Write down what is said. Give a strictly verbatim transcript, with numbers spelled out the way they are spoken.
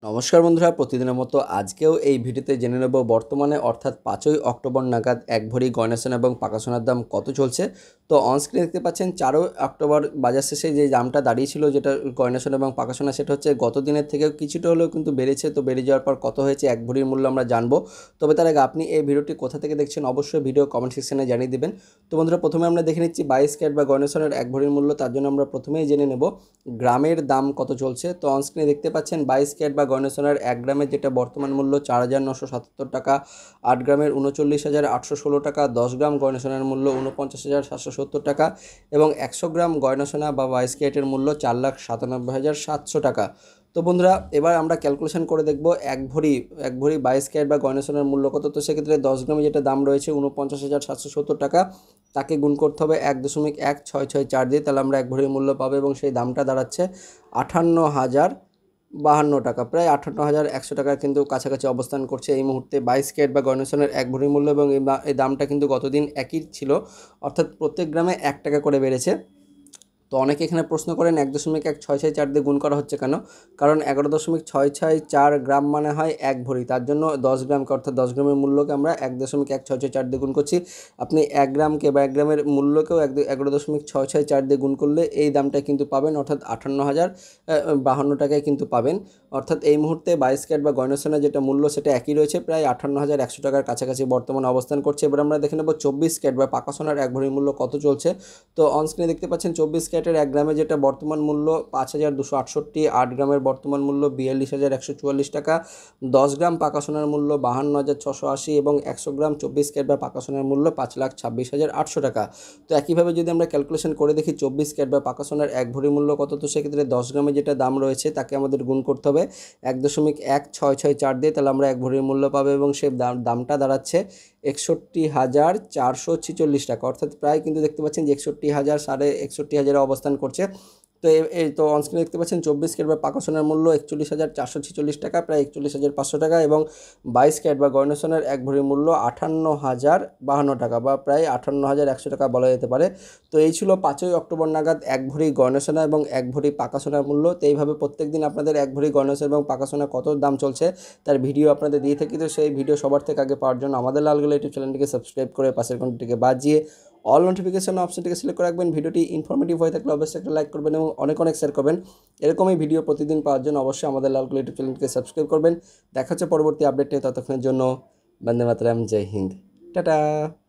নমস্কার বন্ধুরা, প্রতিদিনের মতো আজকেও এই ভিডিওতে জেনে নেব বর্তমানে অর্থাৎ পাঁচই অক্টোবর নাগাদ এক ভরি গয়না সোনা এবং পাকা সোনার দাম কত চলছে। তো অনস্ক্রিনে দেখতে পাচ্ছেন চারই অক্টোবর বাজার শেষে যে দামটা দাঁড়িয়েছিল, যেটা গয়না সোনা এবং পাকা সোনা, সেটা হচ্ছে গত দিনের থেকেও কিছুটা হলেও কিন্তু বেড়েছে। তো বেড়ে যাওয়ার পর কত হয়েছে এক ভরির মূল্য আমরা জানবো। তবে তার আগে আপনি এই ভিডিওটি কোথা থেকে দেখছেন অবশ্যই ভিডিও কমেন্ট সেকশনে জানিয়ে দেবেন। তো বন্ধুরা, প্রথমে আমরা দেখে নিচ্ছি বাইশ ক্যারেট বা গয়না সোনার এক ভরির মূল্য। তার জন্য আমরা প্রথমেই জেনে নেব গ্রামের দাম কত চলছে। তো অনস্ক্রিনে দেখতে পাচ্ছেন বাইশ ক্যারেট বা গয়না সোনার এক গ্রামের যেটা বর্তমান মূল্য চার হাজার নশো সাতাত্তর টাকা, আট গ্রামের উনচল্লিশ হাজার আটশো ষোলো টাকা, দশ গ্রাম গয়না সোনার মূল্য উনপঞ্চাশ হাজার সাতশো সত্তর টাকা এবং একশো গ্রাম গয়না সোনা বা বাইশ ক্যারেটের মূল্য চার লাখ সাতানব্বই হাজার সাতশো টাকা। তো বন্ধুরা, এবার আমরা ক্যালকুলেশন করে দেখব এক ভরি এক ভরি বাইশ ক্যারেট বা গয়না সোনার মূল্য কত। তো সেক্ষেত্রে দশ গ্রামে যেটা দাম রয়েছে উনপঞ্চাশ হাজার সাতশো সত্তর টাকা, তাকে গুণ করতে হবে এক দশমিক এক ছয় ছয় চার দিয়ে, তাহলে আমরা এক ভরির মূল্য পাবো এবং সেই দামটা দাঁড়াচ্ছে আটান্ন হাজার বাহান্ন টাকা, প্রায় আটান্ন হাজার একশো টাকার কিন্তু কাছাকাছি অবস্থান করছে এই মুহূর্তে বাইশ ক্যারেট বা গয়না সোনার এক ভরির মূল্য। এবং এই দামটা কিন্তু গতদিন একই ছিল, অর্থাৎ প্রত্যেক গ্রামে এক টাকা করে বেড়েছে। তো অনেকে এখানে প্রশ্ন করেন এক দশমিক এক ছয় ছয় চার দিয়ে গুণ করা হচ্ছে কেন, কারণ এগারো দশমিক ছয় ছয় চার গ্রাম মানে হয় এক ভরি, তার জন্য দশ গ্রামকে অর্থাৎ দশ গ্রামের মূল্যকে আমরা এক দশমিক এক ছয় ছয় চার দিয়ে গুণ করছি। আপনি এক গ্রামকে বা এক গ্রামের মূল্যকেও এক এগারো দশমিক ছয় ছয় চার দিয়ে গুণ করলে এই দামটা কিন্তু পাবেন, অর্থাৎ আটান্ন হাজার বাহান্ন টাকায় কিন্তু পাবেন। অর্থাৎ এই মুহূর্তে বাইশ ক্যারেট বা গয়না সোনার যেটা মূল্য সেটা একই রয়েছে, প্রায় আটান্ন হাজার একশো টাকার কাছাকাছি বর্তমানে অবস্থান করছে। এবার আমরা দেখে নেব চব্বিশ ক্যারেট বা পাকা সোনার এক ভরির মূল্য কত চলছে। তো অনস্ক্রিনে দেখতে পাচ্ছেন চব্বিশ ক্যারেটের এক গ্রামে যেটা বর্তমান মূল্য পাঁচ হাজার দুশো আটষট্টি, আট গ্রামের বর্তমান মূল্য বিয়াল্লিশ হাজার একশো চুয়াল্লিশ টাকা, দশ গ্রাম পাকা সোনার মূল্য বাহান্ন হাজার ছশো আশি এবং একশো গ্রাম চব্বিশ ক্যারেট বা পাকা সোনার মূল্য পাঁচ লাখ ছাব্বিশ হাজার আটশো টাকা। তো একইভাবে যদি আমরা ক্যালকুলেশন করে দেখি চব্বিশ ক্যারেট বা পাকা সোনার এক ভরি মূল্য কত, তো সেক্ষেত্রে দশ গ্রামে যেটা দাম রয়েছে তাকে আমাদের গুণ করতে হবে এক দশমিক এক ছয় ছয় চার দিয়ে, তাহলে আমরা এক ভরির মূল্য পাবো এবং সেই দাম দামটা দাঁড়াচ্ছে একষট্টি হাজার চারশো ছিচল্লিশ টাকা, অর্থাৎ প্রায় কিন্তু দেখতে পাচ্ছেন যে একষট্টি হাজার সাড়ে একষট্টি হাজারে অবস্থান করছে। তো এই তো অনস্ক্রিনে দেখতে পাচ্ছেন চব্বিশ ক্যারেট বা পাকা সোনার মূল্য একচল্লিশ হাজার চারশো ছিচল্লিশ টাকা, প্রায় একচল্লিশ হাজার পাঁচশো টাকা এবং বাইশ ক্যারেট বা গয়না সোনার এক ভরির মূল্য আটান্ন হাজার বাহান্ন টাকা বা প্রায় আটান্ন হাজার একশো টাকা বলা যেতে পারে। তো এই ছিল পাঁচই অক্টোবর নাগাদ এক ভরি গয়না সোনা এবং এক ভরি পাকা সোনার মূল্য। তো এইভাবে প্রত্যেক দিন আপনাদের এক ভরি গয়না সোনা এবং পাকা সোনা কত দাম চলছে তার ভিডিও আপনাদের দিয়ে থাকি। তো সেই ভিডিও সবার থেকে আগে পাওয়ার জন্য আমাদের লালগোলা ইউটিউব চ্যানেলটিকে সাবস্ক্রাইব করে পাশের ঘন্টাটিকে বাজিয়ে অল নোটিফিকেশন অপশনটিকে সিলেক্ট করে রাখবেন। ভিডিওটি ইনফরমেটিভ হয়ে থাকলে অবশ্যই একটা লাইক করবেন এবং অনেক অনেক শেয়ার করবেন। এরকমই ভিডিও প্রতিদিন পাওয়ার জন্য অবশ্যই আমাদের লালগোলা ইউটিউব চ্যানেলটিকে সাবস্ক্রাইব করবেন। দেখা হচ্ছে পরবর্তী আপডেটে, ততক্ষণের জন্য বন্দে মাতরম, জয় হিন্দ, টাটা।